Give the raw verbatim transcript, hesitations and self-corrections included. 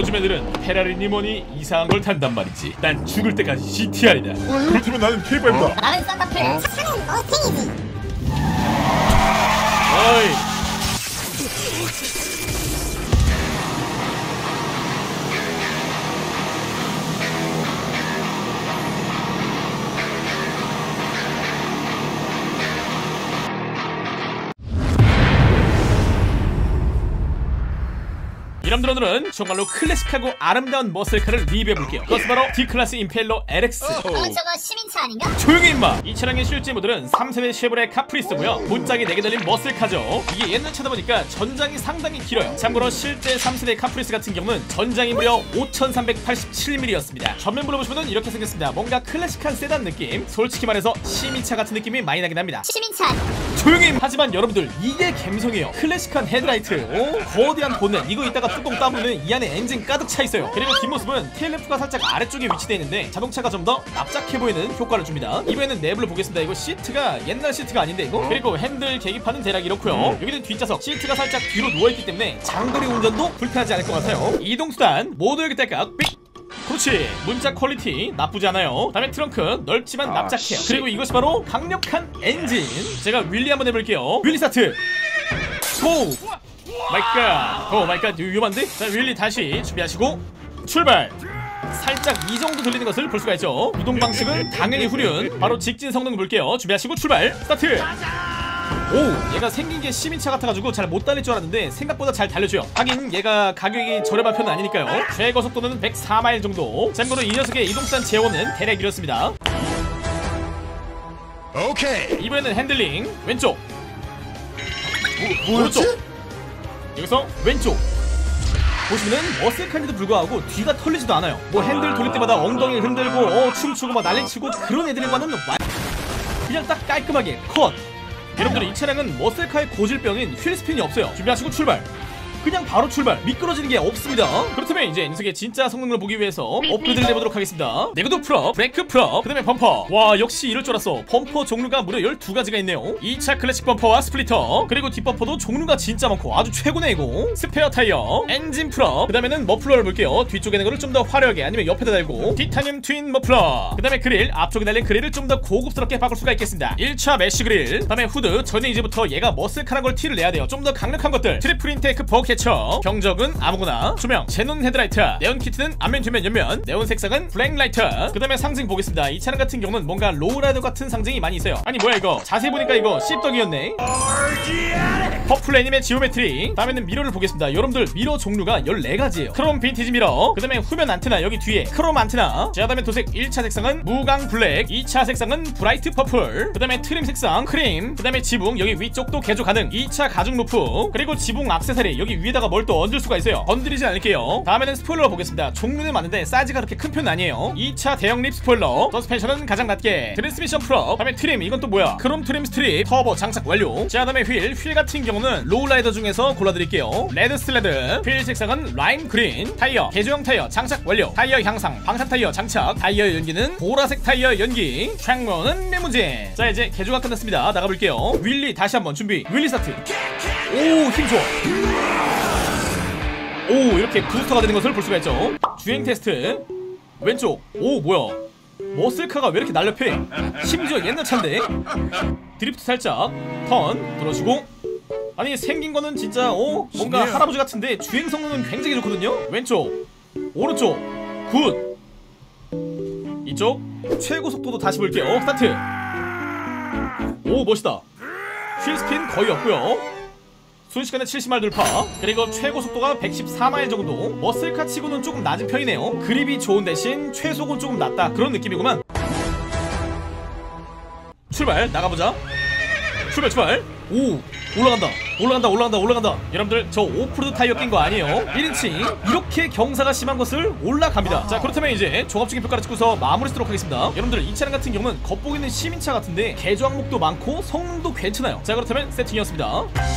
요즘 애들은 페라리니 뭐니 이상한 걸 탄단 말이지. 난 죽을 때까지 씨티알이다. 그렇다면 나는 케이 파이브다. 나는 산타페. 차는 머스탱이지. 어이. 여러분들 오늘은 정말로 클래식하고 아름다운 머슬카를 리뷰해볼게요. 그것은 바로 D클래스 임페일러 엘엑스. 어, 저거 시민차 아닌가? 조용히 임마! 이 차량의 실제 모델은 삼 세대 쉐보레 카프리스고요. 문짝이 네 개 달린 머슬카죠. 이게 옛날 차다 보니까 전장이 상당히 길어요. 참고로 실제 삼 세대 카프리스 같은 경우는 전장이 무려 오천삼백팔십칠 밀리미터였습니다. 전면부로 보시면 이렇게 생겼습니다. 뭔가 클래식한 세단 느낌, 솔직히 말해서 시민차 같은 느낌이 많이 나긴 합니다. 시민차. 조용히! 하지만 여러분들 이게 갬성이에요. 클래식한 헤드라이트, 오? 거대한 본넷, 이거 이따가 뚜껑 따보면 이 안에 엔진 가득 차있어요. 그리고 뒷모습은 테일램프가 살짝 아래쪽에 위치되어 있는데 자동차가 좀 더 납작해 보이는 효과를 줍니다. 이번에는 내부를 보겠습니다. 이거 시트가 옛날 시트가 아닌데 이거? 그리고 핸들 계기판은 대략 이렇고요. 여기는 뒷좌석, 시트가 살짝 뒤로 누워있기 때문에 장거리 운전도 불편하지 않을 것 같아요. 이동수단 모두 여기 딸깍 삑! 그렇지, 문짝 퀄리티 나쁘지 않아요. 다음에 트렁크 넓지만 아, 납작해요. 그리고 이것이 바로 강력한 엔진. 제가 윌리 한번 해볼게요. 윌리 스타트. 오 마이갓, 오 마이갓, 위험한데? 자, 윌리 다시 준비하시고 출발. 살짝 이 정도 들리는 것을 볼 수가 있죠. 이동 방식은 당연히 후륜. 바로 직진 성능 볼게요. 준비하시고 출발. 스타트. 오, 얘가 생긴 게 시민차 같아가지고 잘 못 달릴 줄 알았는데 생각보다 잘 달려줘요. 하긴 얘가 가격이 저렴한 편은 아니니까요. 최고 속도는 백사 마일 정도. 참고로 이 녀석의 이동수단 제어는 대략 이렇습니다. 오케이. 이번에는 핸들링 왼쪽, 뭐, 오른쪽, 뭐였지? 여기서 왼쪽. 보시면은 머슬칸에도 불구하고 뒤가 털리지도 않아요. 뭐 핸들 돌릴 때마다 엉덩이 흔들고 어 춤추고 막 난리치고 그런 애들과는 와... 그냥 딱 깔끔하게 컷. 여러분들 이 차량은 머슬카의 고질병인 휠스핀이 없어요. 준비하시고 출발. 그냥 바로 출발. 미끄러지는 게 없습니다. 그렇다면 이제 이 녀석의 진짜 성능을 보기 위해서 업그레이드를 해보도록 하겠습니다. 내구도 풀업, 브레이크 풀업, 그 다음에 범퍼. 와, 역시 이럴 줄 알았어. 범퍼 종류가 무려 열두 가지가 있네요. 이 차 클래식 범퍼와 스플리터, 그리고 뒷범퍼도 종류가 진짜 많고 아주 최고네 이거. 스페어 타이어, 엔진 풀업, 그 다음에는 머플러를 볼게요. 뒤쪽에 있는 거를 좀 더 화려하게 아니면 옆에다 달고, 티타늄 트윈 머플러, 그 다음에 그릴, 앞쪽에 달린 그릴을 좀 더 고급스럽게 바꿀 수가 있겠습니다. 일 차 메쉬 그릴, 그 다음에 후드. 저는 이제부터 얘가 머슬카란 걸 티를 내야 돼요. 좀 더 강력한 것들. 트리플 인테이크 버그 캐쳐, 경적은 아무거나, 조명, 제논 헤드라이트, 네온 키트는 앞면, 뒷면, 옆면, 네온 색상은 블랙 라이트. 그 다음에 상징 보겠습니다. 이 차량 같은 경우는 뭔가 로우라이더 같은 상징이 많이 있어요. 아니 뭐야 이거, 자세히 보니까 이거 씹덕이었네. 퍼플 애니메 지오메트리. 다음에는 미러를 보겠습니다. 여러분들 미러 종류가 열네 가지예요 크롬 빈티지 미러, 그 다음에 후면 안테나 여기 뒤에 크롬 안테나. 자, 다음에 도색 일 차 색상은 무광 블랙, 이 차 색상은 브라이트 퍼플, 그 다음에 트림 색상 크림, 그 다음에 지붕 여기 위쪽도 개조 가능. 이 차 가죽 루프, 그리고 지붕 액세서리 여기 위에다가 뭘 또 얹을 수가 있어요. 건드리지 않을게요. 다음에는 스포일러 보겠습니다. 종류는 많은데 사이즈가 그렇게 큰 편은 아니에요. 이 차 대형 립 스포일러, 서스펜션은 가장 낮게, 트랜스미션 풀업, 다음에 트림, 이건 또 뭐야, 크롬 트림 스트립, 터보 장착 완료. 자, 다음에 휠, 휠 같은 경우는 로우라이더 중에서 골라드릴게요. 레드 슬레드, 휠 색상은 라임 그린, 타이어 개조형 타이어 장착 완료, 타이어 향상, 방탄 타이어 장착, 타이어 연기는 보라색 타이어 연기, 창문은 메모제. 자, 이제 개조가 끝났습니다. 나가볼게요. 윌리 다시 한번 준비. 윌리 스타트. 오, 힘 좋아. 오, 이렇게 부스터가 되는 것을 볼 수가 있죠. 주행 테스트 왼쪽. 오, 뭐야, 머슬카가 왜 이렇게 날렵해. 심지어 옛날 차인데. 드리프트 살짝 턴 들어주고. 아니 생긴 거는 진짜 어 뭔가 할아버지 같은데 주행 성능은 굉장히 좋거든요. 왼쪽, 오른쪽 굿. 이쪽 최고 속도도 다시 볼게요. 스타트. 오, 멋있다. 휠 스핀 거의 없고요. 순식간에 칠십 마일 돌파. 그리고 최고 속도가 백십사 마일 정도. 머슬카 치고는 조금 낮은 편이네요. 그립이 좋은 대신 최속은 조금 낮다, 그런 느낌이구만. 출발, 나가보자. 출발 출발. 오, 올라간다 올라간다 올라간다 올라간다. 여러분들 저 오프로드 타이어 낀 거 아니에요. 일 인치 이렇게 경사가 심한 것을 올라갑니다. 자, 그렇다면 이제 종합적인 평가를 찍고서 마무리 쓰도록 하겠습니다. 여러분들 이 차량 같은 경우는 겉보기는 시민차 같은데 개조 항목도 많고 성능도 괜찮아요. 자, 그렇다면 세팅이었습니다.